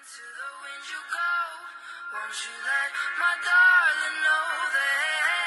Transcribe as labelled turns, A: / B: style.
A: To the wind you go, won't you let my darling know that